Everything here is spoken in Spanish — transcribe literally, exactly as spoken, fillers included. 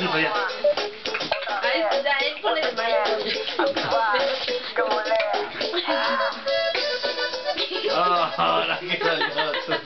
minuto ya. Ahí, ya, ahí pone el maestro. Ah, ahora que salió.